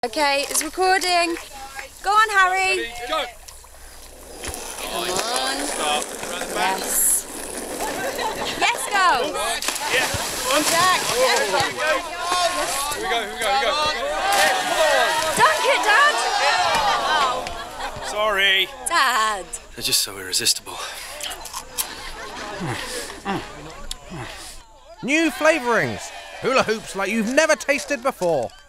Okay, it's recording. Go on, Harry. Ready, go. Come on. Start. Yes. Yes, go. Yeah. Go on, Jack. Here we go. Dunk it, Dad. Sorry. Dad. They're just so irresistible. New flavourings. Hula hoops like you've never tasted before.